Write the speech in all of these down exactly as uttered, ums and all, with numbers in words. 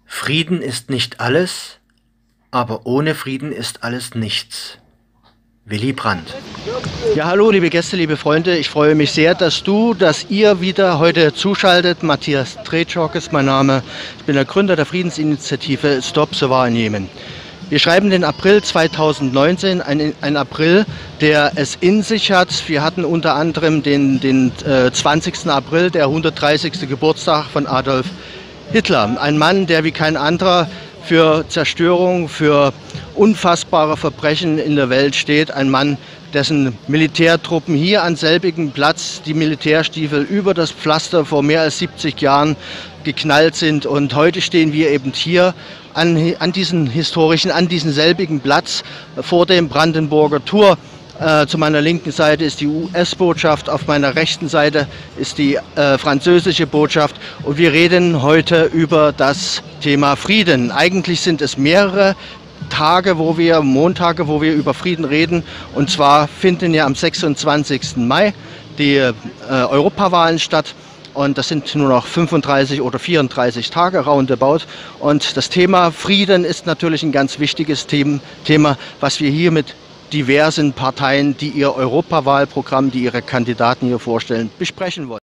Frieden ist nicht alles, aber ohne Frieden ist alles nichts. Willy Brandt. Ja, hallo liebe Gäste, liebe Freunde. Ich freue mich sehr, dass du, dass ihr wieder heute zuschaltet. Matthias Tretschok ist mein Name. Ich bin der Gründer der Friedensinitiative Stop the War in Jemen. Wir schreiben den April zweitausendneunzehn, ein, ein April, der es in sich hat. Wir hatten unter anderem den, den äh, zwanzigsten April, der hundertdreißigste Geburtstag von Adolf Hitler. Ein Mann, der wie kein anderer für Zerstörung, für unfassbare Verbrechen in der Welt steht. Ein Mann, dessen Militärtruppen hier an selbigem Platz die Militärstiefel über das Pflaster vor mehr als siebzig Jahren geknallt sind. Und heute stehen wir eben hier an, an diesen historischen, an diesem selbigen Platz vor dem Brandenburger Tor. Äh, zu meiner linken Seite ist die U S-Botschaft, auf meiner rechten Seite ist die äh, französische Botschaft und wir reden heute über das Thema Frieden. Eigentlich sind es mehrere Tage, wo wir, Montage, wo wir über Frieden reden, und zwar finden ja am sechsundzwanzigsten Mai die äh, Europawahlen statt. Und das sind nur noch fünfunddreißig oder vierunddreißig Tage roundabout. Und das Thema Frieden ist natürlich ein ganz wichtiges Thema, was wir hier mit diversen Parteien, die ihr Europawahlprogramm, die ihre Kandidaten hier vorstellen, besprechen wollen.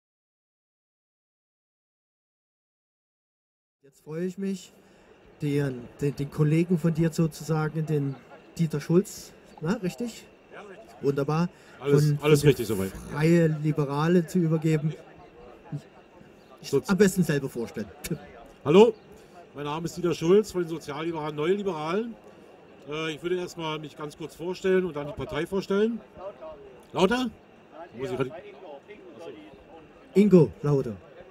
Jetzt freue ich mich, den, den, den Kollegen von dir sozusagen, den Dieter Schulz, na, richtig? Ja, richtig. Wunderbar. Alles, von, alles von richtig soweit. Freie Liberale zu übergeben. Ich am besten selber vorstellen. Hallo, mein Name ist Dieter Schulz von den Sozialliberalen, Neoliberalen. Ich würde erstmal mich ganz kurz vorstellen und dann die Partei vorstellen. Lauter? Muss ich... Ingo, lauter.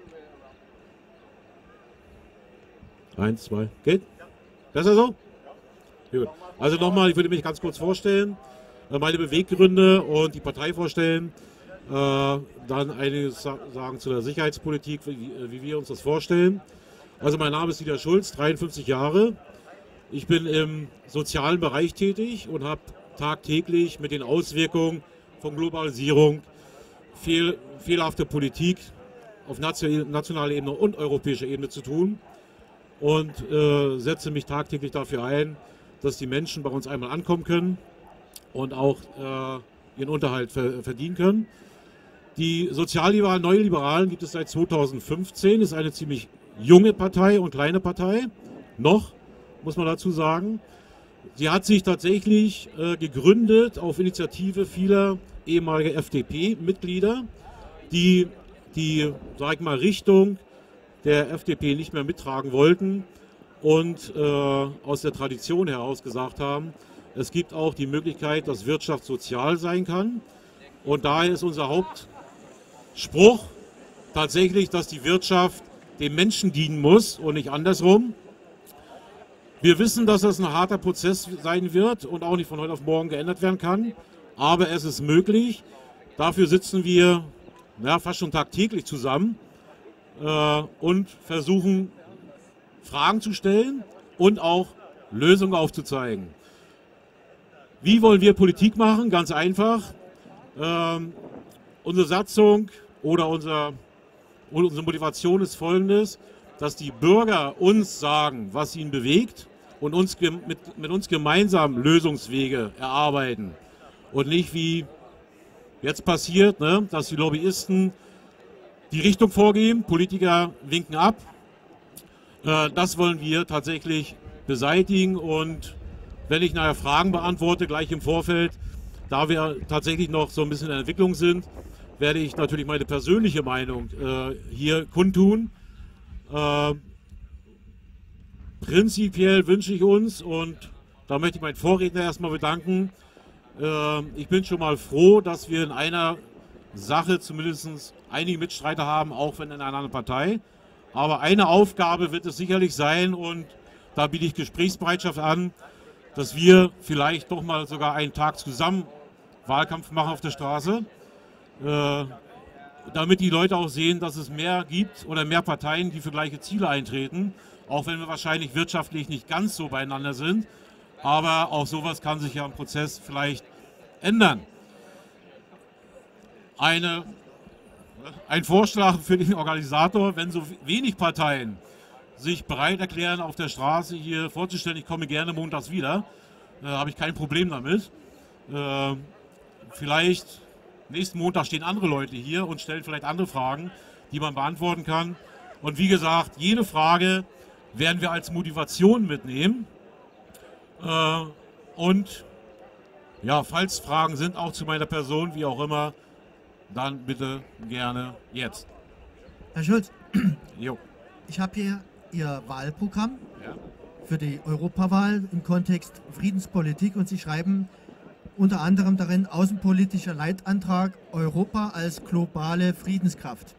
Eins, zwei, geht? Besser so? Gut. Also nochmal, ich würde mich ganz kurz vorstellen, meine Beweggründe und die Partei vorstellen. Äh, dann einiges sagen zu der Sicherheitspolitik, wie, wie wir uns das vorstellen. Also mein Name ist Dieter Schulz, dreiundfünfzig Jahre. Ich bin im sozialen Bereich tätig und habe tagtäglich mit den Auswirkungen von Globalisierung, fehl, fehlerhafter Politik auf nationaler Ebene und europäischer Ebene zu tun und äh, setze mich tagtäglich dafür ein, dass die Menschen bei uns einmal ankommen können und auch äh, ihren Unterhalt ver verdienen können. Die Sozialliberalen, Neoliberalen gibt es seit zweitausendfünfzehn, ist eine ziemlich junge Partei und kleine Partei, noch, muss man dazu sagen. Sie hat sich tatsächlich äh, gegründet auf Initiative vieler ehemaliger F D P-Mitglieder, die die, sag ich mal, Richtung der F D P nicht mehr mittragen wollten und äh, aus der Tradition heraus gesagt haben, es gibt auch die Möglichkeit, dass Wirtschaft sozial sein kann. Und daher ist unser Hauptspruch tatsächlich, dass die Wirtschaft dem Menschen dienen muss und nicht andersrum. Wir wissen, dass das ein harter Prozess sein wird und auch nicht von heute auf morgen geändert werden kann. Aber es ist möglich. Dafür sitzen wir ja, fast schon tagtäglich zusammen äh, und versuchen, Fragen zu stellen und auch Lösungen aufzuzeigen. Wie wollen wir Politik machen? Ganz einfach. Ähm, unsere Satzung oder unser, unsere Motivation ist folgendes, dass die Bürger uns sagen, was ihnen bewegt und uns mit, mit uns gemeinsam Lösungswege erarbeiten. Und nicht wie jetzt passiert, ne, dass die Lobbyisten die Richtung vorgeben, Politiker winken ab. Äh, das wollen wir tatsächlich beseitigen und wenn ich nachher Fragen beantworte, gleich im Vorfeld, da wir tatsächlich noch so ein bisschen in der Entwicklung sind, werde ich natürlich meine persönliche Meinung äh, hier kundtun. Äh, prinzipiell wünsche ich uns, und da möchte ich meinen Vorredner erstmal bedanken, äh, ich bin schon mal froh, dass wir in einer Sache zumindest einige Mitstreiter haben, auch wenn in einer anderen Partei. Aber eine Aufgabe wird es sicherlich sein, und da biete ich Gesprächsbereitschaft an, dass wir vielleicht doch mal sogar einen Tag zusammen Wahlkampf machen auf der Straße, äh, damit die Leute auch sehen, dass es mehr gibt oder mehr Parteien, die für gleiche Ziele eintreten, auch wenn wir wahrscheinlich wirtschaftlich nicht ganz so beieinander sind. Aber auch sowas kann sich ja im Prozess vielleicht ändern. Eine, ein Vorschlag für den Organisator, wenn so wenig Parteien sich bereit erklären, auf der Straße hier vorzustellen, ich komme gerne montags wieder, äh, habe ich kein Problem damit. Äh, vielleicht nächsten Montag stehen andere Leute hier und stellen vielleicht andere Fragen, die man beantworten kann. Und wie gesagt, jede Frage werden wir als Motivation mitnehmen. Äh, und ja, falls Fragen sind, auch zu meiner Person, wie auch immer, dann bitte gerne jetzt. Herr Schulz, jo. Ich habe hier Ihr Wahlprogramm Ja. für die Europawahl im Kontext Friedenspolitik und Sie schreiben unter anderem darin außenpolitischer Leitantrag Europa als globale Friedenskraft.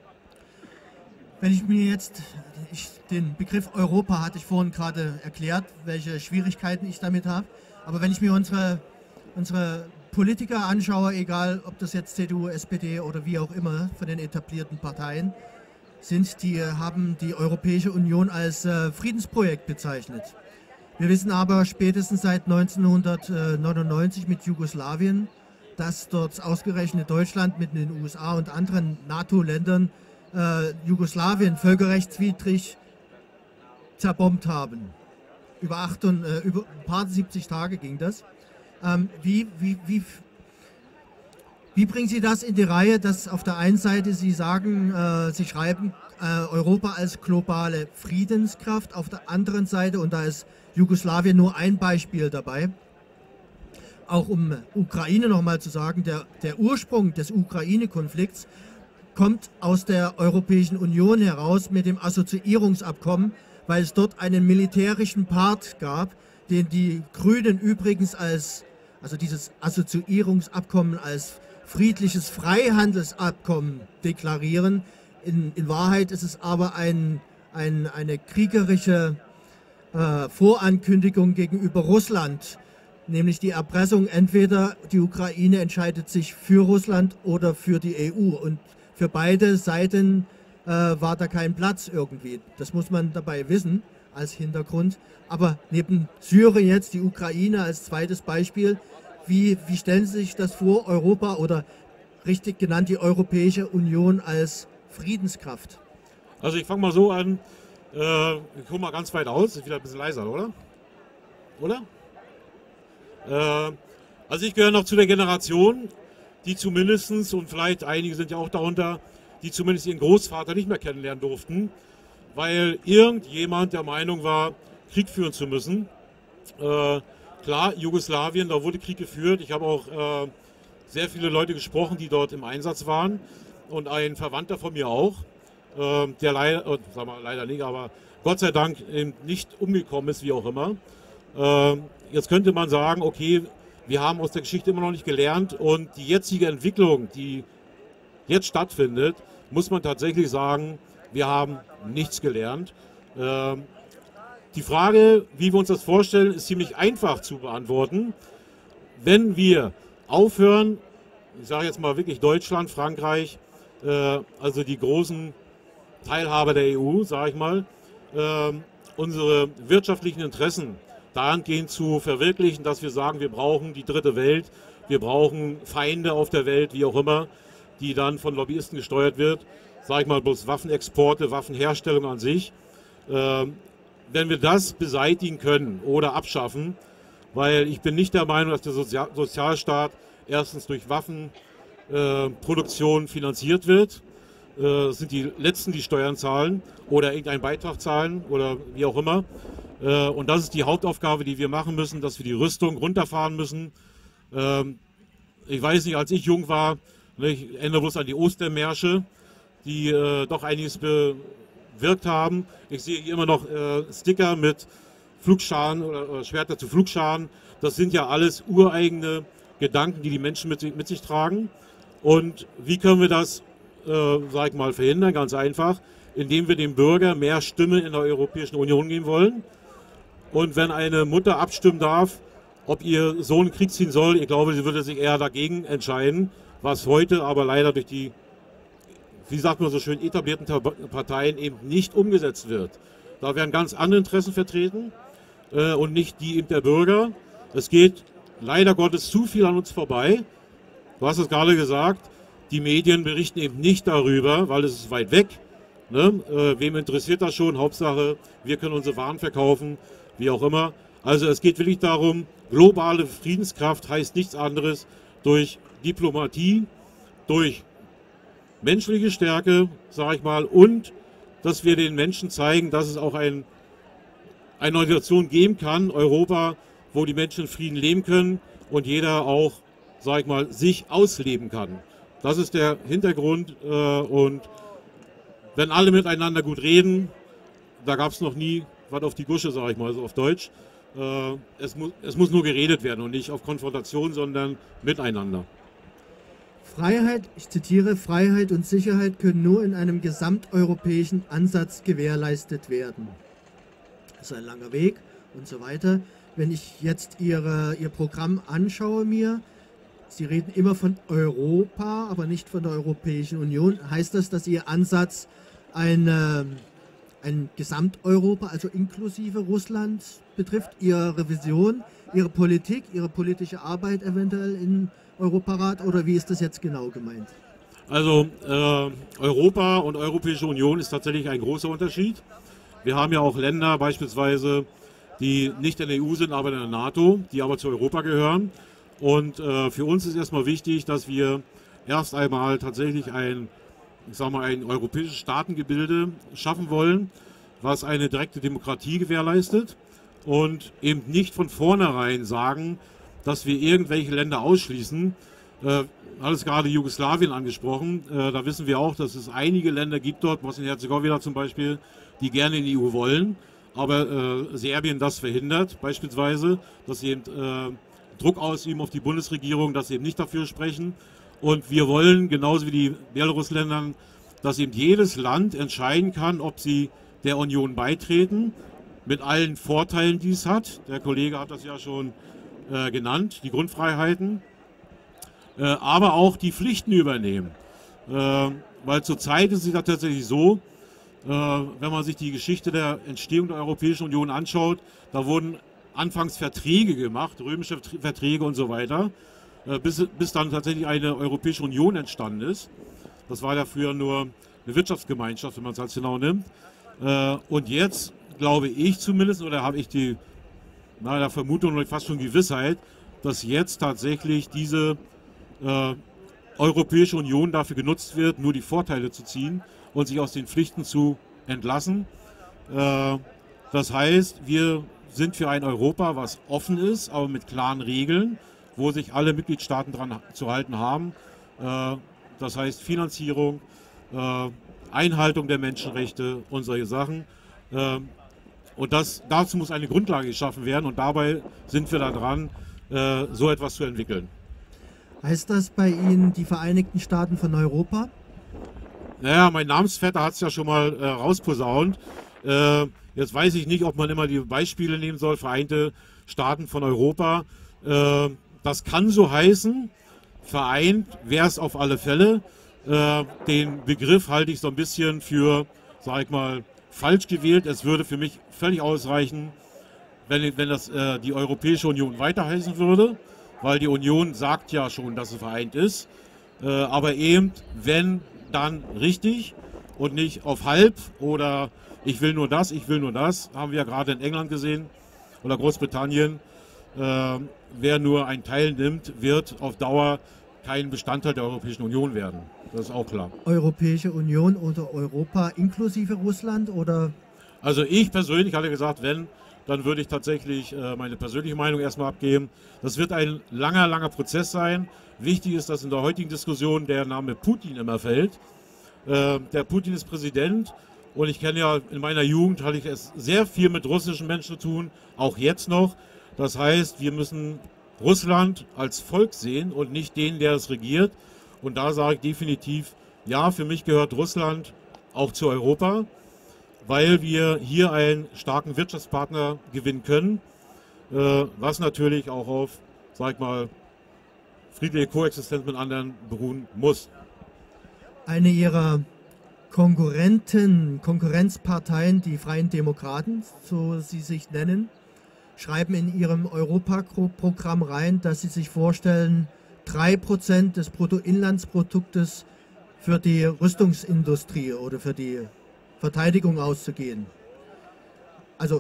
Wenn ich mir jetzt, ich, den Begriff Europa hatte ich vorhin gerade erklärt, welche Schwierigkeiten ich damit habe, aber wenn ich mir unsere, unsere Politiker anschaue, egal ob das jetzt C D U, S P D oder wie auch immer von den etablierten Parteien sind, die haben die Europäische Union als äh, Friedensprojekt bezeichnet. Wir wissen aber spätestens seit neunzehnhundertneunundneunzig mit Jugoslawien, dass dort ausgerechnet Deutschland mit den U S A und anderen NATO-Ländern äh, Jugoslawien völkerrechtswidrig zerbombt haben. Über, acht und, äh, über ein paar siebzig Tage ging das. Ähm, wie, wie, wie, wie bringen Sie das in die Reihe, dass auf der einen Seite Sie sagen, äh, Sie schreiben äh, Europa als globale Friedenskraft, auf der anderen Seite, und da ist Jugoslawien nur ein Beispiel dabei, auch um Ukraine nochmal zu sagen, der, der Ursprung des Ukraine-Konflikts kommt aus der Europäischen Union heraus mit dem Assoziierungsabkommen, weil es dort einen militärischen Part gab, den die Grünen übrigens als, also dieses Assoziierungsabkommen als friedliches Freihandelsabkommen deklarieren. In, in Wahrheit ist es aber ein, ein, eine kriegerische äh, Vorankündigung gegenüber Russland, nämlich die Erpressung, entweder die Ukraine entscheidet sich für Russland oder für die E U. Und für beide Seiten äh, war da kein Platz irgendwie. Das muss man dabei wissen als Hintergrund. Aber neben Syrien jetzt die Ukraine als zweites Beispiel. Wie, wie stellen Sie sich das vor, Europa oder richtig genannt die Europäische Union als Friedenskraft? Also ich fange mal so an, äh, ich komme mal ganz weit aus, ist wieder ein bisschen leiser, oder? Oder? Äh, also ich gehöre noch zu der Generation, die zumindestens, und vielleicht einige sind ja auch darunter, die zumindest ihren Großvater nicht mehr kennenlernen durften, weil irgendjemand der Meinung war, Krieg führen zu müssen. Äh, klar, Jugoslawien, da wurde Krieg geführt. Ich habe auch äh, sehr viele Leute gesprochen, die dort im Einsatz waren. Und ein Verwandter von mir auch, äh, der leider, äh, sag mal, leider nicht, aber Gott sei Dank eben nicht umgekommen ist, wie auch immer. Äh, jetzt könnte man sagen, okay, wir haben aus der Geschichte immer noch nicht gelernt und die jetzige Entwicklung, die jetzt stattfindet, muss man tatsächlich sagen, wir haben nichts gelernt. Äh, die Frage, wie wir uns das vorstellen, ist ziemlich einfach zu beantworten. Wenn wir aufhören, ich sage jetzt mal wirklich Deutschland, Frankreich, äh, also die großen Teilhaber der E U, sage ich mal, äh, unsere wirtschaftlichen Interessen dahingehend zu verwirklichen, dass wir sagen, wir brauchen die dritte Welt, wir brauchen Feinde auf der Welt, wie auch immer, die dann von Lobbyisten gesteuert wird, sage ich mal bloß Waffenexporte, Waffenherstellung an sich. Äh, wenn wir das beseitigen können oder abschaffen, weil ich bin nicht der Meinung, dass der Sozial Sozialstaat erstens durch Waffenproduktion äh, finanziert wird. Äh, das sind die Letzten, die Steuern zahlen oder irgendeinen Beitrag zahlen oder wie auch immer. Äh, und das ist die Hauptaufgabe, die wir machen müssen, dass wir die Rüstung runterfahren müssen. Ähm, ich weiß nicht, als ich jung war, ne, ich erinnere bloß an die Ostermärsche, die äh, doch einiges bewirkt haben. Ich sehe hier immer noch äh, Sticker mit Flugscharen oder, oder Schwerter zu Flugscharen. Das sind ja alles ureigene Gedanken, die die Menschen mit, mit sich tragen. Und wie können wir das, äh, sag ich mal, verhindern? Ganz einfach, indem wir dem Bürger mehr Stimme in der Europäischen Union geben wollen. Und wenn eine Mutter abstimmen darf, ob ihr Sohn Krieg ziehen soll, ich glaube, sie würde sich eher dagegen entscheiden, was heute aber leider durch die, wie sagt man so schön, etablierten Parteien eben nicht umgesetzt wird. Da werden ganz andere Interessen vertreten äh, und nicht die eben der Bürger. Es geht leider Gottes zu viel an uns vorbei. Du hast es gerade gesagt, die Medien berichten eben nicht darüber, weil es ist weit weg. Ne? Äh, wem interessiert das schon? Hauptsache, wir können unsere Waren verkaufen, wie auch immer. Also es geht wirklich darum, globale Friedenskraft heißt nichts anderes durch Diplomatie, durch menschliche Stärke, sage ich mal, und dass wir den Menschen zeigen, dass es auch ein, eine Organisation geben kann, Europa, wo die Menschen in Frieden leben können und jeder auch, sage ich mal, sich ausleben kann. Das ist der Hintergrund äh, und wenn alle miteinander gut reden, da gab es noch nie was auf die Gusche, sage ich mal, so auf Deutsch. Äh, es, mu es muss nur geredet werden und nicht auf Konfrontation, sondern miteinander. Freiheit, ich zitiere, Freiheit und Sicherheit können nur in einem gesamteuropäischen Ansatz gewährleistet werden. Das ist ein langer Weg und so weiter. Wenn ich jetzt Ihre, Ihr Programm anschaue mir, Sie reden immer von Europa, aber nicht von der Europäischen Union. Heißt das, dass Ihr Ansatz eine, ein Gesamteuropa, also inklusive Russland betrifft? Ihre Vision, Ihre Politik, Ihre politische Arbeit eventuell im Europarat oder wie ist das jetzt genau gemeint? Also äh, Europa und Europäische Union ist tatsächlich ein großer Unterschied. Wir haben ja auch Länder beispielsweise, die nicht in der E U sind, aber in der NATO, die aber zu Europa gehören. Und äh, für uns ist erstmal wichtig, dass wir erst einmal tatsächlich ein, ich sag mal, ein europäisches Staatengebilde schaffen wollen, was eine direkte Demokratie gewährleistet und eben nicht von vornherein sagen, dass wir irgendwelche Länder ausschließen. Äh, alles gerade Jugoslawien angesprochen. Äh, da wissen wir auch, dass es einige Länder gibt dort, Bosnien-Herzegowina zum Beispiel, die gerne in die E U wollen, aber äh, Serbien das verhindert, beispielsweise, dass sie eben äh, Druck ausüben auf die Bundesregierung, dass sie eben nicht dafür sprechen. Und wir wollen, genauso wie die Belarus-Länder, dass eben jedes Land entscheiden kann, ob sie der Union beitreten, mit allen Vorteilen, die es hat. Der Kollege hat das ja schon äh, genannt, die Grundfreiheiten, äh, aber auch die Pflichten übernehmen. Äh, weil zurzeit ist es ja tatsächlich so, äh, wenn man sich die Geschichte der Entstehung der Europäischen Union anschaut, da wurden anfangs Verträge gemacht, römische Verträge und so weiter, äh, bis, bis dann tatsächlich eine Europäische Union entstanden ist. Das war ja früher nur eine Wirtschaftsgemeinschaft, wenn man es als genau nimmt. Äh, und jetzt glaube ich zumindest, oder habe ich die na, der Vermutung oder fast schon Gewissheit, dass jetzt tatsächlich diese äh, Europäische Union dafür genutzt wird, nur die Vorteile zu ziehen und sich aus den Pflichten zu entlassen. Äh, das heißt, wir sind für ein Europa, was offen ist, aber mit klaren Regeln, wo sich alle Mitgliedstaaten dran zu halten haben. Äh, das heißt Finanzierung, äh, Einhaltung der Menschenrechte und solche Sachen. Äh, und das, dazu muss eine Grundlage geschaffen werden und dabei sind wir da dran, äh, so etwas zu entwickeln. Heißt das bei Ihnen die Vereinigten Staaten von Europa? Naja, mein Namensvetter hat es ja schon mal äh, rausposaunt. Äh, Jetzt weiß ich nicht, ob man immer die Beispiele nehmen soll, Vereinte Staaten von Europa. Äh, das kann so heißen, vereint wäre es auf alle Fälle. Äh, den Begriff halte ich so ein bisschen für, sag ich mal, falsch gewählt. Es würde für mich völlig ausreichen, wenn, wenn das äh, die Europäische Union weiter heißen würde, weil die Union sagt ja schon, dass sie vereint ist. Äh, aber eben, wenn, dann richtig und nicht auf halb oder ich will nur das, ich will nur das, haben wir ja gerade in England gesehen oder Großbritannien. Äh, wer nur einen Teil nimmt, wird auf Dauer kein Bestandteil der Europäischen Union werden. Das ist auch klar. Europäische Union oder Europa inklusive Russland oder? Also ich persönlich hatte gesagt, wenn, dann würde ich tatsächlich äh, meine persönliche Meinung erstmal abgeben. Das wird ein langer, langer Prozess sein. Wichtig ist, dass in der heutigen Diskussion der Name Putin immer fällt. Äh, der Putin ist Präsident. Und ich kenne ja, in meiner Jugend hatte ich es sehr viel mit russischen Menschen zu tun, auch jetzt noch. Das heißt, wir müssen Russland als Volk sehen und nicht den, der es regiert. Und da sage ich definitiv, ja, für mich gehört Russland auch zu Europa, weil wir hier einen starken Wirtschaftspartner gewinnen können, äh, was natürlich auch auf, sag ich mal, friedliche Koexistenz mit anderen beruhen muss. Eine Ihrer Konkurrenten, Konkurrenzparteien, die Freien Demokraten, so sie sich nennen, schreiben in ihrem Europaprogramm rein, dass sie sich vorstellen, drei Prozent des Bruttoinlandsproduktes für die Rüstungsindustrie oder für die Verteidigung auszugehen. Also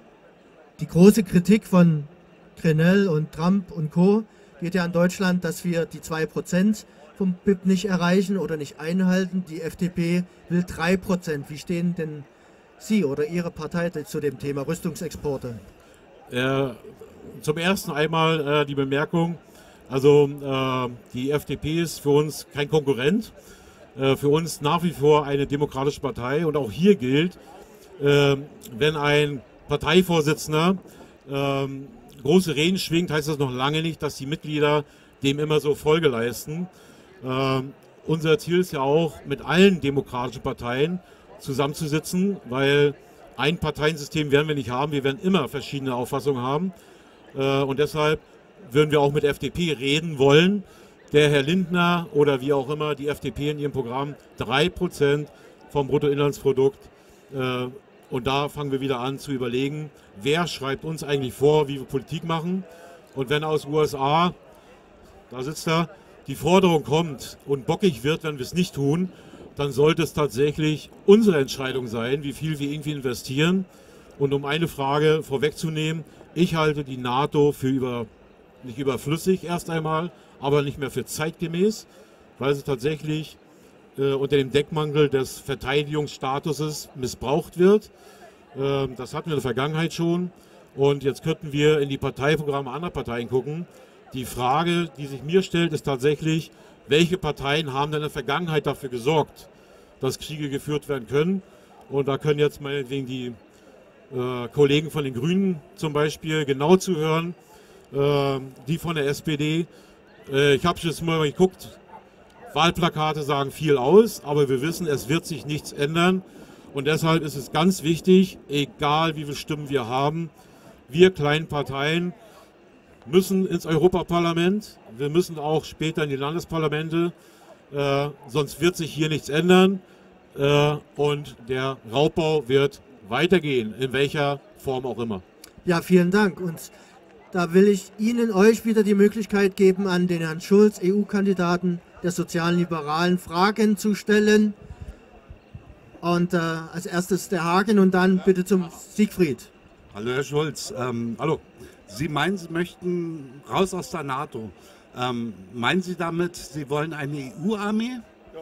die große Kritik von Grenell und Trump und Co. geht ja an Deutschland, dass wir die zwei Prozent vom B I P nicht erreichen oder nicht einhalten. Die F D P will drei Prozent. Wie stehen denn Sie oder Ihre Partei zu dem Thema Rüstungsexporte? Äh, zum ersten einmal äh, die Bemerkung, also äh, die F D P ist für uns kein Konkurrent, äh, für uns nach wie vor eine demokratische Partei, und auch hier gilt, äh, wenn ein Parteivorsitzender äh, große Reden schwingt, heißt das noch lange nicht, dass die Mitglieder dem immer so Folge leisten. Äh, unser Ziel ist ja auch, mit allen demokratischen Parteien zusammenzusitzen, weil ein Parteiensystem werden wir nicht haben, wir werden immer verschiedene Auffassungen haben, äh, und deshalb würden wir auch mit F D P reden wollen. Der Herr Lindner oder wie auch immer, die F D P in ihrem Programm drei Prozent vom Bruttoinlandsprodukt, äh, und da fangen wir wieder an zu überlegen, wer schreibt uns eigentlich vor, wie wir Politik machen. Und wenn aus den U S A, da sitzt er, die Forderung kommt und bockig wird, wenn wir es nicht tun, dann sollte es tatsächlich unsere Entscheidung sein, wie viel wir irgendwie investieren. Und um eine Frage vorwegzunehmen, ich halte die NATO für über, nicht überflüssig erst einmal, aber nicht mehr für zeitgemäß, weil sie tatsächlich äh, unter dem Deckmantel des Verteidigungsstatuses missbraucht wird. Äh, das hatten wir in der Vergangenheit schon. Und jetzt könnten wir in die Parteiprogramme anderer Parteien gucken. Die Frage, die sich mir stellt, ist tatsächlich, welche Parteien haben denn in der Vergangenheit dafür gesorgt, dass Kriege geführt werden können? Und da können jetzt meinetwegen die äh, Kollegen von den Grünen zum Beispiel genau zuhören, äh, die von der S P D. Äh, ich habe jetzt mal geguckt, Wahlplakate sagen viel aus, aber wir wissen, es wird sich nichts ändern. Und deshalb ist es ganz wichtig, egal wie viele Stimmen wir haben, wir kleinen Parteien müssen ins Europaparlament, wir müssen auch später in die Landesparlamente, äh, sonst wird sich hier nichts ändern, äh, und der Raubbau wird weitergehen, in welcher Form auch immer. Ja, vielen Dank. Und da will ich Ihnen, euch wieder die Möglichkeit geben, an den Herrn Schulz, E U-Kandidaten der Sozialen Liberalen, Fragen zu stellen. Und äh, als erstes der Hagen und dann bitte zum Siegfried. Hallo Herr Schulz, ähm, hallo. Sie meinen, Sie möchten raus aus der NATO. Ähm, meinen Sie damit, Sie wollen eine E U-Armee?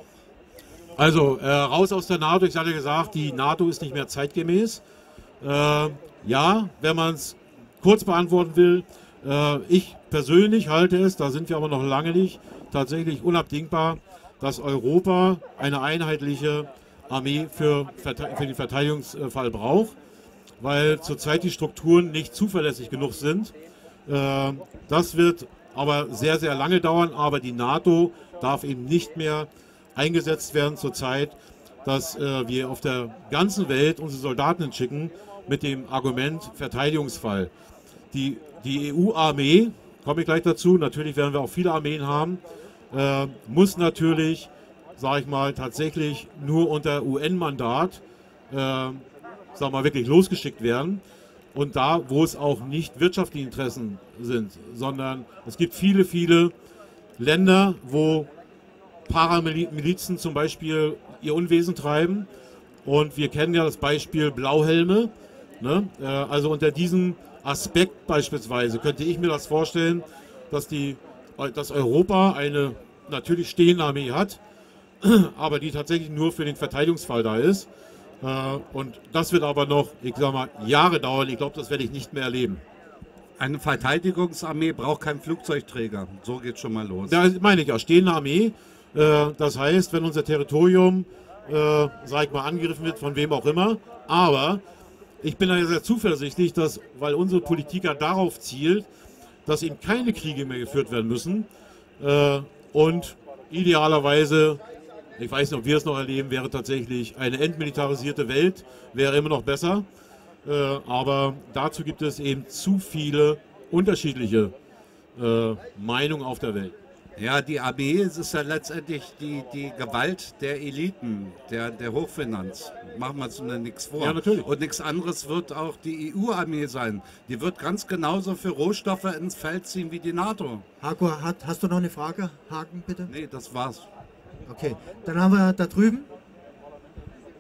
Also äh, raus aus der NATO, ich hatte gesagt, die NATO ist nicht mehr zeitgemäß. Äh, ja, wenn man es kurz beantworten will, äh, ich persönlich halte es, da sind wir aber noch lange nicht, tatsächlich unabdingbar, dass Europa eine einheitliche Armee für, für den Verteidigungsfall braucht, weil zurzeit die Strukturen nicht zuverlässig genug sind. Äh, das wird aber sehr, sehr lange dauern, aber die NATO darf eben nicht mehr eingesetzt werden zurzeit, dass äh, wir auf der ganzen Welt unsere Soldaten hinschicken mit dem Argument Verteidigungsfall. Die, die E U-Armee, komme ich gleich dazu, natürlich werden wir auch viele Armeen haben, äh, muss natürlich, sage ich mal, tatsächlich nur unter U N-Mandat äh, sagen wir mal, wirklich losgeschickt werden. Und da, wo es auch nicht wirtschaftliche Interessen sind, sondern es gibt viele, viele Länder, wo Paramilizen zum Beispiel ihr Unwesen treiben. Und wir kennen ja das Beispiel Blauhelme. Ne? Äh, also unter diesem Aspekt beispielsweise könnte ich mir das vorstellen, dass, die, dass Europa eine natürlich stehende Armee hat, aber die tatsächlich nur für den Verteidigungsfall da ist. Und das wird aber noch, ich sag mal, Jahre dauern. Ich glaube, das werde ich nicht mehr erleben. Eine Verteidigungsarmee braucht keinen Flugzeugträger. So geht schon mal los. Da meine ich ja, stehende Armee. Das heißt, wenn unser Territorium, sag ich mal, angegriffen wird, von wem auch immer. Aber ich bin da sehr zuversichtlich, dass, weil unsere Politik ja darauf zielt, dass eben keine Kriege mehr geführt werden müssen. Und idealerweise, ich weiß nicht, ob wir es noch erleben, wäre tatsächlich eine entmilitarisierte Welt, wäre immer noch besser. Äh, aber dazu gibt es eben zu viele unterschiedliche äh, Meinungen auf der Welt. Ja, die Armee, es ist ja letztendlich die, die Gewalt der Eliten, der, der Hochfinanz. Machen wir uns nichts vor. Ja, natürlich. Und nichts anderes wird auch die E U-Armee sein. Die wird ganz genauso für Rohstoffe ins Feld ziehen wie die NATO. Hago, hat, hast du noch eine Frage? Haken, bitte. Nee, das war's. Okay, dann haben wir da drüben.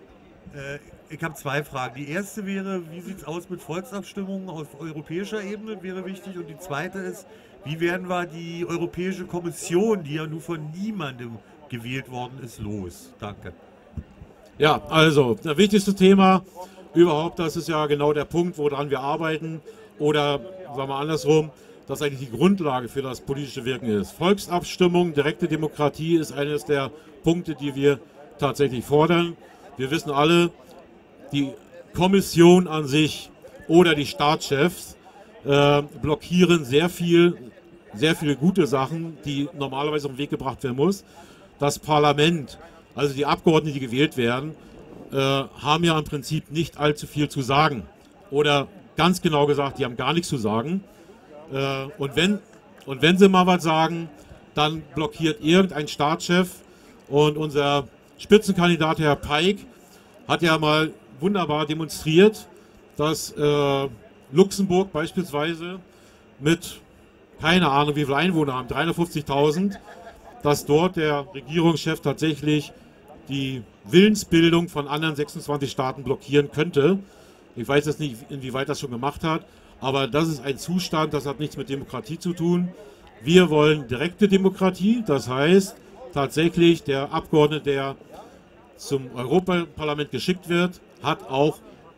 Äh, ich habe zwei Fragen. Die erste wäre, wie sieht es aus mit Volksabstimmungen auf europäischer Ebene, wäre wichtig. Und die zweite ist, wie werden wir die Europäische Kommission, die ja nun von niemandem gewählt worden ist, los? Danke. Ja, also, das wichtigste Thema überhaupt, das ist ja genau der Punkt, woran wir arbeiten. Oder, sagen wir andersrum, dass eigentlich die Grundlage für das politische Wirken ist. Volksabstimmung, direkte Demokratie ist eines der Punkte, die wir tatsächlich fordern. Wir wissen alle, die Kommission an sich oder die Staatschefs äh, blockieren sehr viel, sehr viele gute Sachen, die normalerweise auf den Weg gebracht werden muss. Das Parlament, also die Abgeordneten, die gewählt werden, äh, haben ja im Prinzip nicht allzu viel zu sagen. Oder ganz genau gesagt, die haben gar nichts zu sagen. Äh, und, wenn, und wenn sie mal was sagen, dann blockiert irgendein Staatschef. Und unser Spitzenkandidat, Herr Peik, hat ja mal wunderbar demonstriert, dass äh, Luxemburg beispielsweise mit, keine Ahnung wie viele Einwohner haben, dreihundertfünfzigtausend, dass dort der Regierungschef tatsächlich die Willensbildung von anderen sechsundzwanzig Staaten blockieren könnte. Ich weiß jetzt nicht, inwieweit das schon gemacht hat, aber das ist ein Zustand, das hat nichts mit Demokratie zu tun. Wir wollen direkte Demokratie, das heißt tatsächlich der Abgeordnete, der zum Europaparlament geschickt wird, hat auch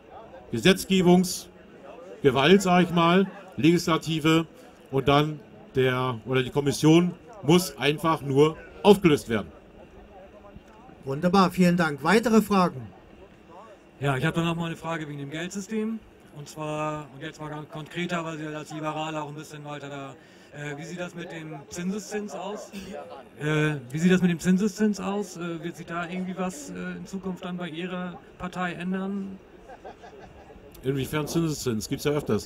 Gesetzgebungsgewalt, sage ich mal, Legislative, und dann der oder die Kommission muss einfach nur aufgelöst werden. Wunderbar, vielen Dank. Weitere Fragen? Ja, ich habe dann noch mal eine Frage wegen dem Geldsystem. Und zwar, und jetzt mal ganz konkreter, weil Sie als Liberaler auch ein bisschen weiter da. Äh, wie sieht das mit dem Zinseszins aus? Äh, wie sieht das mit dem Zinseszins aus? Äh, wird sich da irgendwie was äh, in Zukunft dann bei Ihrer Partei ändern? Inwiefern Zinseszins? Gibt es ja öfters.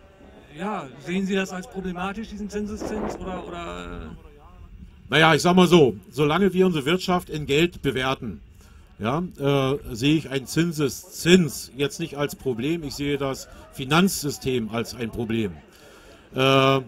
Ja, sehen Sie das als problematisch, diesen Zinseszins? Oder, oder Naja, ich sag mal so, solange wir unsere Wirtschaft in Geld bewerten, ja, äh, sehe ich einen Zinseszins jetzt nicht als Problem, ich sehe das Finanzsystem als ein Problem. Äh,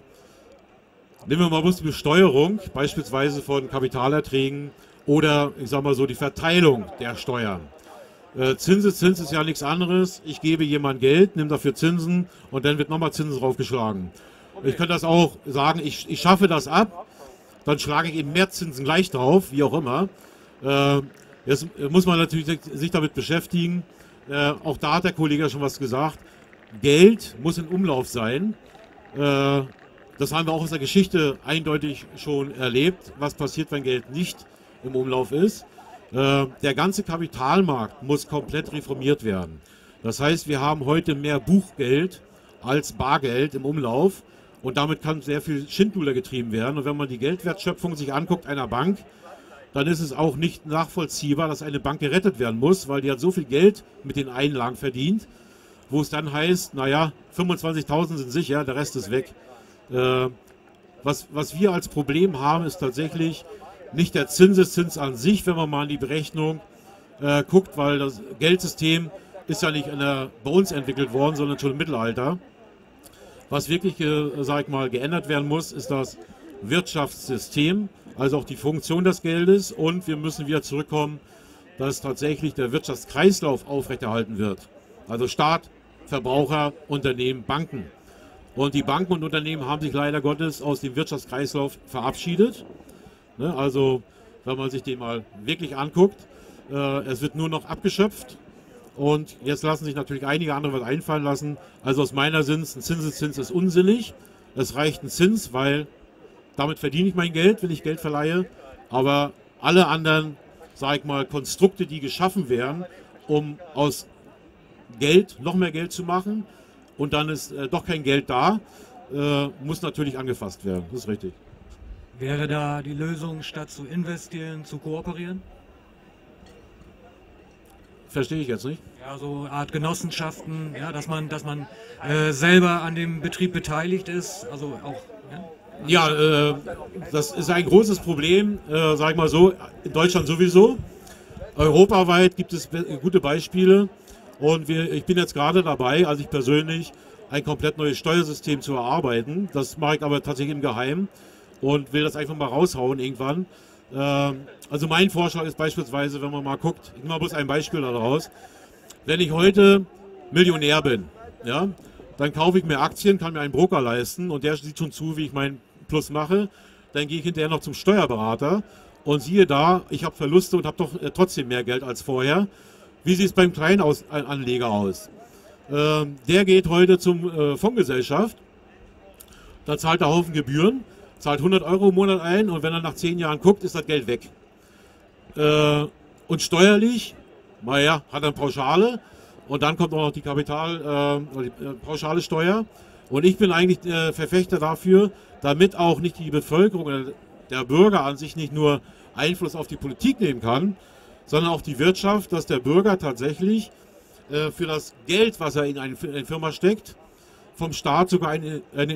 nehmen wir mal bloß die Besteuerung, beispielsweise von Kapitalerträgen oder, ich sag mal so, die Verteilung der Steuern. Äh, Zinseszins ist ja nichts anderes, ich gebe jemandem Geld, nehme dafür Zinsen und dann wird nochmal Zinsen draufgeschlagen. Ich könnte das auch sagen, ich, ich schaffe das ab, dann schlage ich eben mehr Zinsen gleich drauf, wie auch immer. Äh, jetzt muss man natürlich sich damit beschäftigen. Äh, auch da hat der Kollege schon was gesagt. Geld muss in Umlauf sein. Äh, das haben wir auch aus der Geschichte eindeutig schon erlebt, was passiert, wenn Geld nicht im Umlauf ist. Äh, der ganze Kapitalmarkt muss komplett reformiert werden. Das heißt, wir haben heute mehr Buchgeld als Bargeld im Umlauf. Und damit kann sehr viel Schindluder getrieben werden. Und wenn man die Geldwertschöpfung sich anguckt einer Bank, dann ist es auch nicht nachvollziehbar, dass eine Bank gerettet werden muss, weil die hat so viel Geld mit den Einlagen verdient, wo es dann heißt, naja, fünfundzwanzigtausend sind sicher, der Rest ist weg. Äh, was, was wir als Problem haben, ist tatsächlich nicht der Zinseszins an sich, wenn man mal in die Berechnung äh, guckt, weil das Geldsystem ist ja nicht in der, bei uns entwickelt worden, sondern schon im Mittelalter. Was wirklich, äh, sag ich mal, geändert werden muss, ist das Wirtschaftssystem, also auch die Funktion des Geldes, und wir müssen wieder zurückkommen, dass tatsächlich der Wirtschaftskreislauf aufrechterhalten wird. Also Staat, Verbraucher, Unternehmen, Banken. Und die Banken und Unternehmen haben sich leider Gottes aus dem Wirtschaftskreislauf verabschiedet. Ne, also wenn man sich den mal wirklich anguckt, äh, es wird nur noch abgeschöpft. Und jetzt lassen sich natürlich einige andere was einfallen lassen. Also aus meiner Sicht, ein Zinseszins ist unsinnig. Es reicht ein Zins, weil damit verdiene ich mein Geld, wenn ich Geld verleihe. Aber alle anderen, sage ich mal, Konstrukte, die geschaffen werden, um aus Geld noch mehr Geld zu machen und dann ist äh, doch kein Geld da, äh, muss natürlich angefasst werden. Das ist richtig. wäre da die Lösung, statt zu investieren, zu kooperieren? Verstehe ich jetzt nicht. Ja, so eine Art Genossenschaften, ja, dass man, dass man äh, selber an dem Betrieb beteiligt ist, also auch. Ja, ja äh, das ist ein großes Problem, äh, sag ich mal so, in Deutschland sowieso. Europaweit gibt es be gute Beispiele und wir, ich bin jetzt gerade dabei, also ich persönlich, ein komplett neues Steuersystem zu erarbeiten. Das mache ich aber tatsächlich im Geheimen und will das einfach mal raushauen irgendwann. Also mein Vorschlag ist beispielsweise, wenn man mal guckt, ich mache bloß ein Beispiel daraus, wenn ich heute Millionär bin, ja, dann kaufe ich mir Aktien, kann mir einen Broker leisten und der sieht schon zu, wie ich meinen Plus mache. Dann gehe ich hinterher noch zum Steuerberater und siehe da, ich habe Verluste und habe doch äh, trotzdem mehr Geld als vorher. Wie sieht es beim Kleinanleger aus? Ähm, der geht heute zum äh, Fondsgesellschaft, da zahlt er Haufen Gebühren, zahlt hundert Euro im Monat ein und wenn er nach zehn Jahren guckt, ist das Geld weg. Äh, und steuerlich, naja, hat er eine Pauschale und dann kommt auch noch die Kapital, äh, die äh, pauschale Steuer. Und ich bin eigentlich äh, Verfechter dafür, damit auch nicht die Bevölkerung oder der Bürger an sich nicht nur Einfluss auf die Politik nehmen kann, sondern auch die Wirtschaft, dass der Bürger tatsächlich äh, für das Geld, was er in eine, in eine Firma steckt, vom Staat sogar eine, eine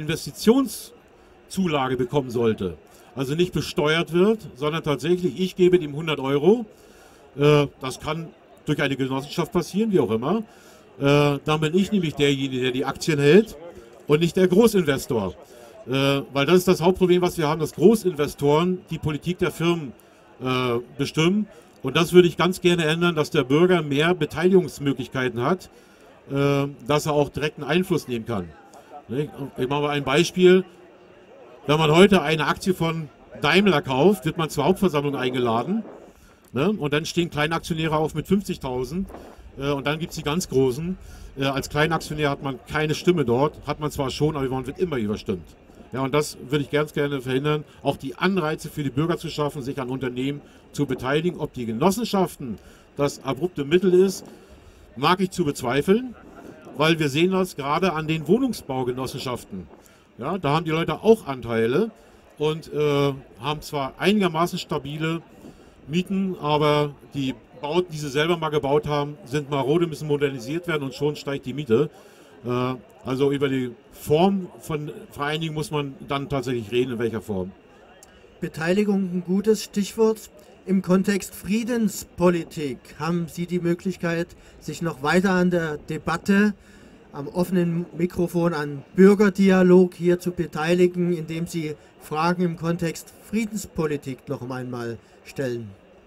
Investitionszulage bekommen sollte. Also nicht besteuert wird, sondern tatsächlich, ich gebe ihm hundert Euro. Äh, das kann durch eine Genossenschaft passieren, wie auch immer. Äh, dann bin ich nämlich derjenige, der die Aktien hält und nicht der Großinvestor. Äh, weil das ist das Hauptproblem, was wir haben, dass Großinvestoren die Politik der Firmen äh, bestimmen. Und das würde ich ganz gerne ändern, dass der Bürger mehr Beteiligungsmöglichkeiten hat, äh, dass er auch direkten Einfluss nehmen kann. Ne? Ich mache mal ein Beispiel. Wenn man heute eine Aktie von Daimler kauft, wird man zur Hauptversammlung eingeladen. Ne? Und dann stehen Kleinaktionäre auf mit fünfzigtausend. Äh, und dann gibt es die ganz Großen. Äh, als Kleinaktionär hat man keine Stimme dort. Hat man zwar schon, aber man wird immer überstimmt. Ja, und das würde ich ganz gerne verhindern, auch die Anreize für die Bürger zu schaffen, sich an Unternehmen zu beteiligen. Ob die Genossenschaften das abrupte Mittel ist, mag ich zu bezweifeln, weil wir sehen das gerade an den Wohnungsbaugenossenschaften. Ja, da haben die Leute auch Anteile und äh, haben zwar einigermaßen stabile Mieten, aber die Bauten, die sie selber mal gebaut haben, sind marode, müssen modernisiert werden und schon steigt die Miete. Äh, also über die Form von Vereinigung muss man dann tatsächlich reden, in welcher Form. Beteiligung ein gutes Stichwort. Im Kontext Friedenspolitik haben Sie die Möglichkeit, sich noch weiter an der Debatte, am offenen Mikrofon, an Bürgerdialog hier zu beteiligen, indem Sie Fragen im Kontext Friedenspolitik noch einmal stellen.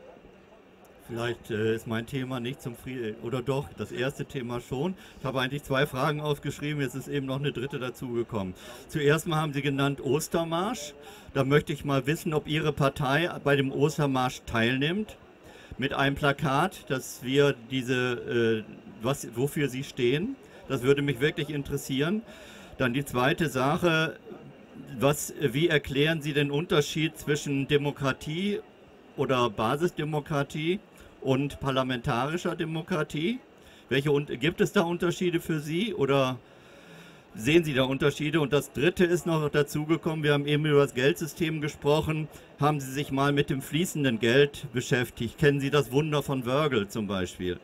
Vielleicht äh, ist mein Thema nicht zum Frieden, oder doch, das erste Thema schon. Ich habe eigentlich zwei Fragen aufgeschrieben, jetzt ist eben noch eine dritte dazugekommen. Zuerst mal haben Sie genannt Ostermarsch. Da möchte ich mal wissen, ob Ihre Partei bei dem Ostermarsch teilnimmt. Mit einem Plakat, dass wir diese, äh, was, wofür Sie stehen. Das würde mich wirklich interessieren. Dann die zweite Sache, was, wie erklären Sie den Unterschied zwischen Demokratie oder Basisdemokratie und parlamentarischer Demokratie? Welche gibt es da Unterschiede für Sie oder sehen Sie da Unterschiede? Und das Dritte ist noch dazugekommen, wir haben eben über das Geldsystem gesprochen. Haben Sie sich mal mit dem fließenden Geld beschäftigt? Kennen Sie das Wunder von Wörgl zum Beispiel?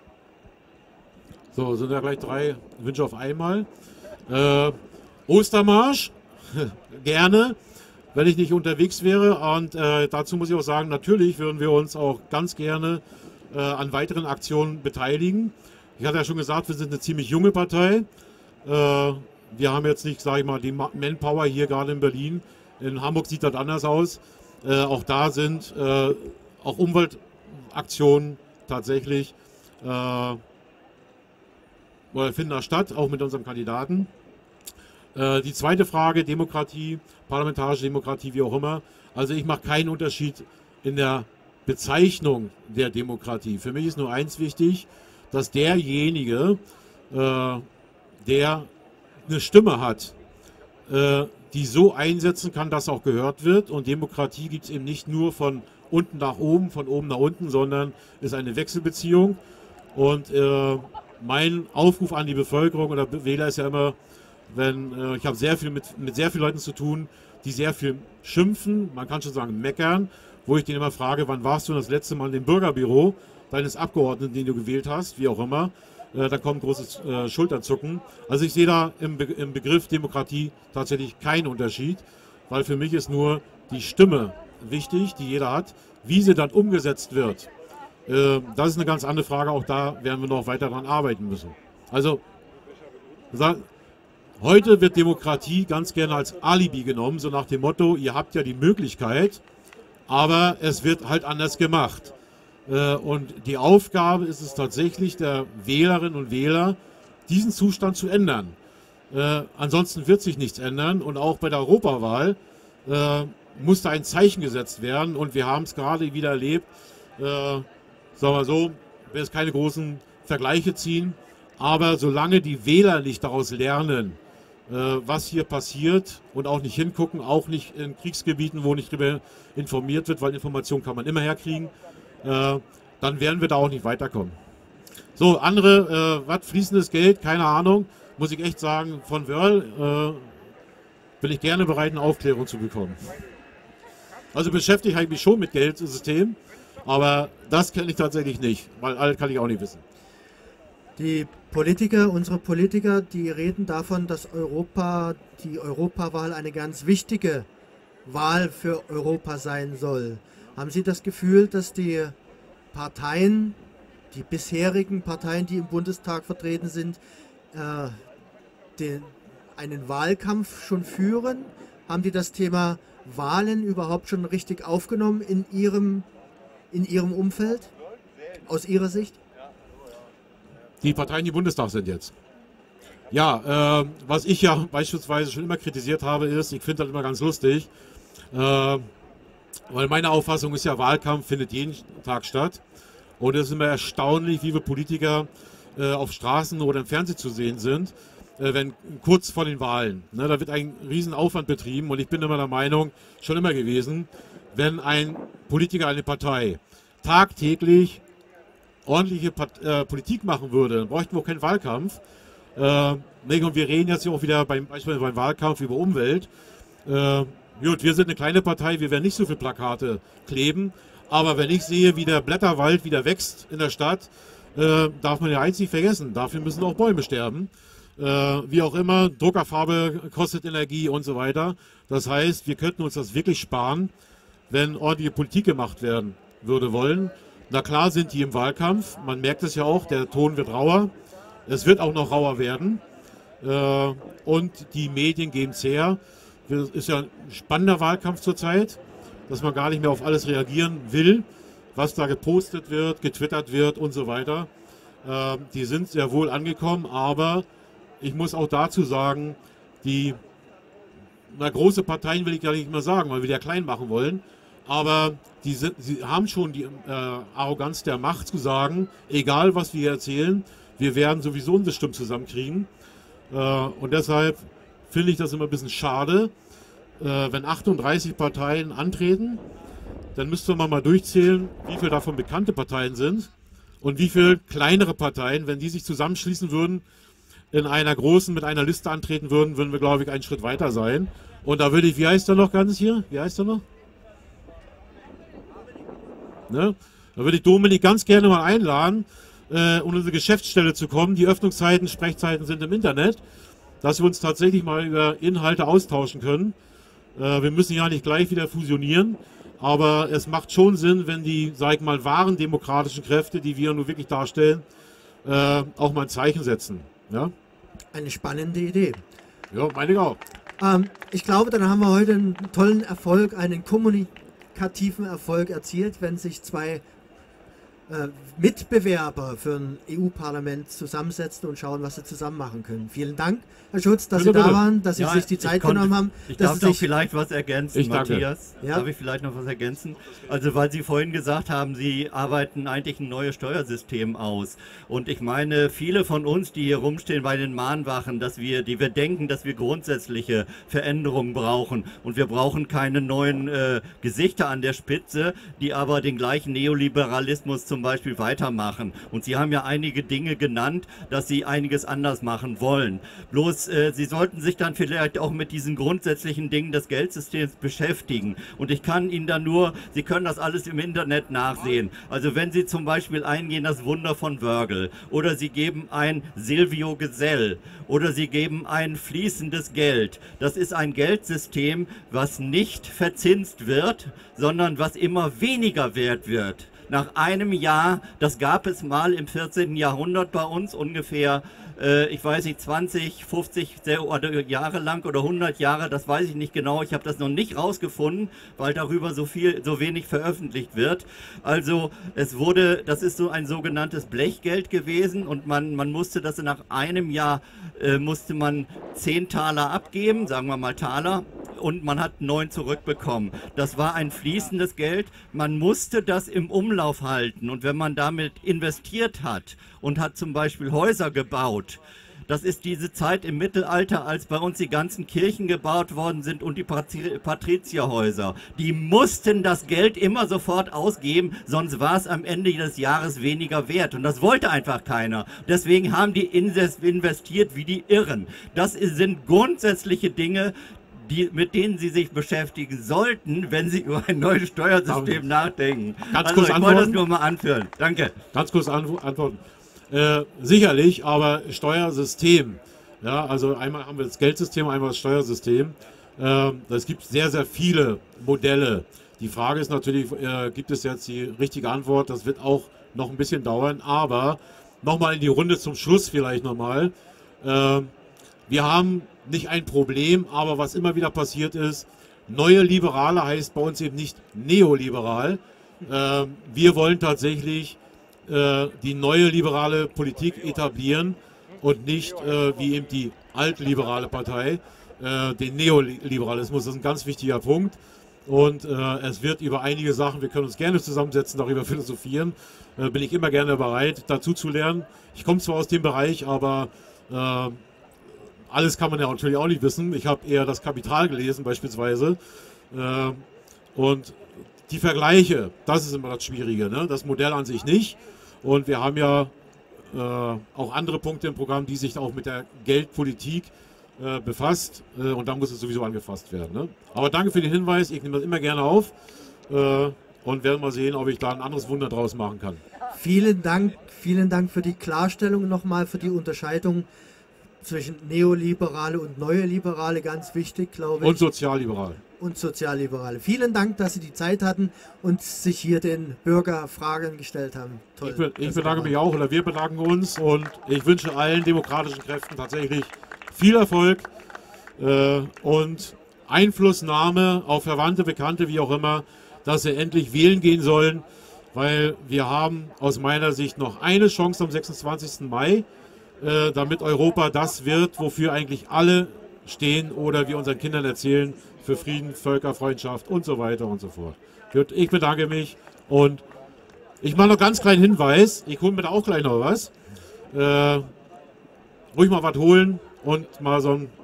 So, sind ja gleich drei Wünsche auf einmal. Äh, Ostermarsch, gerne, wenn ich nicht unterwegs wäre. Und äh, dazu muss ich auch sagen, natürlich würden wir uns auch ganz gerne äh, an weiteren Aktionen beteiligen. Ich hatte ja schon gesagt, wir sind eine ziemlich junge Partei. Äh, wir haben jetzt nicht, sage ich mal, die Manpower hier gerade in Berlin. In Hamburg sieht das anders aus. Äh, auch da sind äh, auch Umweltaktionen tatsächlich äh, oder finden da statt, auch mit unserem Kandidaten. Äh, die zweite Frage, Demokratie, parlamentarische Demokratie, wie auch immer. Also ich mache keinen Unterschied in der Bezeichnung der Demokratie. Für mich ist nur eins wichtig, dass derjenige, äh, der eine Stimme hat, äh, die so einsetzen kann, dass auch gehört wird. Und Demokratie gibt es eben nicht nur von unten nach oben, von oben nach unten, sondern ist eine Wechselbeziehung. Und äh, mein Aufruf an die Bevölkerung oder Wähler ist ja immer, wenn äh, ich habe sehr viel mit, mit sehr vielen Leuten zu tun, die sehr viel schimpfen, man kann schon sagen meckern, wo ich denen immer frage, wann warst du das letzte Mal in dem Bürgerbüro deines Abgeordneten, den du gewählt hast, wie auch immer. Äh, da kommt großes äh, Schulterzucken. Also ich sehe da im, Be im Begriff Demokratie tatsächlich keinen Unterschied, weil für mich ist nur die Stimme wichtig, die jeder hat, wie sie dann umgesetzt wird. Das ist eine ganz andere Frage, auch da werden wir noch weiter daran arbeiten müssen. Also, heute wird Demokratie ganz gerne als Alibi genommen, so nach dem Motto, ihr habt ja die Möglichkeit, aber es wird halt anders gemacht. Äh, und die Aufgabe ist es tatsächlich der Wählerinnen und Wähler, diesen Zustand zu ändern. Äh, ansonsten wird sich nichts ändern. Und auch bei der Europawahl äh, muss da ein Zeichen gesetzt werden. Und wir haben es gerade wieder erlebt. Äh, sagen wir so, ich will jetzt keine großen Vergleiche ziehen. Aber solange die Wähler nicht daraus lernen, äh, was hier passiert und auch nicht hingucken, auch nicht in Kriegsgebieten, wo nicht darüber informiert wird, weil Informationen kann man immer herkriegen, äh, dann werden wir da auch nicht weiterkommen. So, andere, äh, was, fließendes Geld, keine Ahnung, muss ich echt sagen, von Wörl äh, bin ich gerne bereit, eine Aufklärung zu bekommen. Also beschäftige ich mich schon mit Geldsystem, aber das kenne ich tatsächlich nicht, weil alles kann ich auch nicht wissen. Die Politiker, unsere Politiker, die reden davon, dass Europa, die Europawahl eine ganz wichtige Wahl für Europa sein soll. Haben Sie das Gefühl, dass die Parteien, die bisherigen Parteien, die im Bundestag vertreten sind, äh, den, einen Wahlkampf schon führen? Haben die das Thema Wahlen überhaupt schon richtig aufgenommen in Ihrem, in Ihrem Umfeld, aus Ihrer Sicht? Die Parteien, die im Bundestag sind jetzt. Ja, äh, was ich ja beispielsweise schon immer kritisiert habe, ist, ich finde das immer ganz lustig, äh, weil meine Auffassung ist ja, Wahlkampf findet jeden Tag statt. Und es ist immer erstaunlich, wie wir Politiker äh, auf Straßen oder im Fernsehen zu sehen sind, äh, wenn kurz vor den Wahlen. Ne, da wird ein Riesenaufwand betrieben und ich bin immer der Meinung, schon immer gewesen, wenn ein Politiker, eine Partei tagtäglich ordentliche Part äh, Politik machen würde, dann bräuchten wir auch keinen Wahlkampf. Äh, und wir reden jetzt hier auch wieder beim, beispielsweise beim Wahlkampf über Umwelt. Äh, gut, wir sind eine kleine Partei, wir werden nicht so viele Plakate kleben, aber wenn ich sehe, wie der Blätterwald wieder wächst in der Stadt, äh, darf man ja eins nicht vergessen, dafür müssen auch Bäume sterben. Äh, wie auch immer, Druckerfarbe kostet Energie und so weiter. Das heißt, wir könnten uns das wirklich sparen, wenn ordentliche Politik gemacht werden würde wollen. Na klar sind die im Wahlkampf, man merkt es ja auch, der Ton wird rauer, es wird auch noch rauer werden äh, und die Medien geben es her. Es ist ja ein spannender Wahlkampf zurzeit, dass man gar nicht mehr auf alles reagieren will, was da gepostet wird, getwittert wird und so weiter. Äh, die sind sehr wohl angekommen, aber ich muss auch dazu sagen, die na, große Parteien will ich gar nicht mehr sagen, weil wir die ja klein machen wollen, aber die sind, sie haben schon die äh, Arroganz der Macht zu sagen, egal was wir hier erzählen, wir werden sowieso unsere Stimmen zusammenkriegen. Äh, und deshalb finde ich das immer ein bisschen schade, äh, wenn achtunddreißig Parteien antreten, dann müsste man mal durchzählen, wie viele davon bekannte Parteien sind und wie viele kleinere Parteien, wenn die sich zusammenschließen würden, in einer großen, mit einer Liste antreten würden, würden wir, glaube ich, einen Schritt weiter sein. Und da würde ich, wie heißt er noch ganz hier? Wie heißt er noch? Ne? Da würde ich Dominik ganz gerne mal einladen, äh, um unsere Geschäftsstelle zu kommen. Die Öffnungszeiten, Sprechzeiten sind im Internet, dass wir uns tatsächlich mal über Inhalte austauschen können. Äh, wir müssen ja nicht gleich wieder fusionieren, aber es macht schon Sinn, wenn die, sag ich mal, wahren demokratischen Kräfte, die wir nur wirklich darstellen, äh, auch mal ein Zeichen setzen. Ja? Eine spannende Idee. Ja, meine ich auch. Ähm, ich glaube, dann haben wir heute einen tollen Erfolg, einen kommunikativen Erfolg erzielt, wenn sich zwei äh, Mitbewerber für ein E U-Parlament zusammensetzen und schauen, was sie zusammen machen können. Vielen Dank, Herr Schutz, dass Bitte, Sie da bitte. waren, dass Sie Ja, sich die ich Zeit konnte- genommen haben. Ich dass darf Sie doch sich, vielleicht was ergänzen, Ich danke. Matthias. Ja. Darf ich vielleicht noch was ergänzen? Also, weil Sie vorhin gesagt haben, Sie arbeiten eigentlich ein neues Steuersystem aus. Und ich meine, viele von uns, die hier rumstehen bei den Mahnwachen, dass wir, die wir denken, dass wir grundsätzliche Veränderungen brauchen. Und wir brauchen keine neuen äh, Gesichter an der Spitze, die aber den gleichen Neoliberalismus zum Beispiel weitermachen. Und Sie haben ja einige Dinge genannt, dass Sie einiges anders machen wollen. Bloß, äh, Sie sollten sich dann vielleicht auch mit diesen grundsätzlichen Dingen des Geldsystems beschäftigen. Und ich kann Ihnen dann nur, Sie können das alles im Internet nachsehen. Also wenn Sie zum Beispiel eingehen, das Wunder von Wörgl, oder Sie geben ein Silvio Gesell, oder Sie geben ein fließendes Geld. Das ist ein Geldsystem, was nicht verzinst wird, sondern was immer weniger wert wird. Nach einem Jahr, das gab es mal im vierzehnten Jahrhundert bei uns ungefähr, äh, ich weiß nicht, zwanzig, fünfzig Jahre lang oder hundert Jahre, das weiß ich nicht genau. Ich habe das noch nicht rausgefunden, weil darüber so viel, so wenig veröffentlicht wird. Also es wurde, das ist so ein sogenanntes Blechgeld gewesen und man, man musste das nach einem Jahr, äh, musste man zehn Taler abgeben, sagen wir mal Taler, und man hat neun zurückbekommen. Das war ein fließendes Geld. Man musste das im Umlauf halten. Und wenn man damit investiert hat und hat zum Beispiel Häuser gebaut, das ist diese Zeit im Mittelalter, als bei uns die ganzen Kirchen gebaut worden sind und die Patri- Patrizierhäuser. Die mussten das Geld immer sofort ausgeben, sonst war es am Ende des Jahres weniger wert. Und das wollte einfach keiner. Deswegen haben die investiert wie die Irren. Das sind grundsätzliche Dinge, Die, mit denen Sie sich beschäftigen sollten, wenn Sie über ein neues Steuersystem nachdenken. Ganz also kurz ich antworten. wollte das nur mal anführen. Danke. Ganz kurz antworten. Äh, sicherlich, aber Steuersystem. Ja, also einmal haben wir das Geldsystem, einmal das Steuersystem. Äh, es gibt sehr, sehr viele Modelle. Die Frage ist natürlich, äh, gibt es jetzt die richtige Antwort? Das wird auch noch ein bisschen dauern, aber nochmal in die Runde zum Schluss vielleicht nochmal. Äh, wir haben nicht ein Problem, aber was immer wieder passiert ist, neue Liberale heißt bei uns eben nicht neoliberal. Äh, wir wollen tatsächlich äh, die neue liberale Politik etablieren und nicht äh, wie eben die altliberale Partei äh, den Neoliberalismus. Das ist ein ganz wichtiger Punkt. Und äh, es wird über einige Sachen, wir können uns gerne zusammensetzen, darüber philosophieren. Äh, bin ich immer gerne bereit, dazu zu lernen. Ich komme zwar aus dem Bereich, aber äh, alles kann man ja natürlich auch nicht wissen. Ich habe eher das Kapital gelesen beispielsweise. Äh, und die Vergleiche, das ist immer das Schwierige, ne? Das Modell an sich nicht. Und wir haben ja äh, auch andere Punkte im Programm, die sich auch mit der Geldpolitik äh, befasst. Äh, und da muss es sowieso angefasst werden. Ne? Aber danke für den Hinweis. Ich nehme das immer gerne auf. Äh, und werde mal sehen, ob ich da ein anderes Wunder draus machen kann. Vielen Dank, vielen Dank für die Klarstellung nochmal, für die Unterscheidung zwischen Neoliberale und Neue Liberale, ganz wichtig, glaube ich. Und Sozialliberal. Und Sozialliberale. Vielen Dank, dass Sie die Zeit hatten und sich hier den Bürgerfragen gestellt haben. Toll. Ich, be ich bedanke mich auch, oder wir bedanken uns, und ich wünsche allen demokratischen Kräften tatsächlich viel Erfolg äh, und Einflussnahme auf Verwandte, Bekannte, wie auch immer, dass sie endlich wählen gehen sollen, weil wir haben aus meiner Sicht noch eine Chance am sechsundzwanzigsten Mai, damit Europa das wird, wofür eigentlich alle stehen oder wir unseren Kindern erzählen, für Frieden, Völkerfreundschaft und so weiter und so fort. Gut, ich bedanke mich und ich mache noch ganz kleinen Hinweis, ich hole mir da auch gleich noch was. Äh, ruhig mal was holen und mal so ein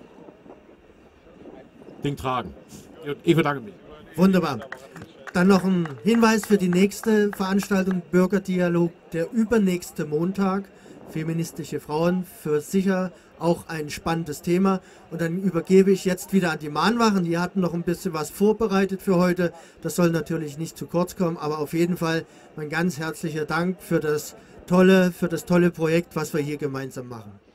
Ding tragen. Gut, ich bedanke mich. Wunderbar. Dann noch ein Hinweis für die nächste Veranstaltung, Bürgerdialog, der übernächste Montag. Feministische Frauen, für sicher auch ein spannendes Thema. Und dann übergebe ich jetzt wieder an die Mahnwachen. Die hatten noch ein bisschen was vorbereitet für heute. Das soll natürlich nicht zu kurz kommen, aber auf jeden Fall mein ganz herzlicher Dank für das tolle, für das tolle Projekt, was wir hier gemeinsam machen.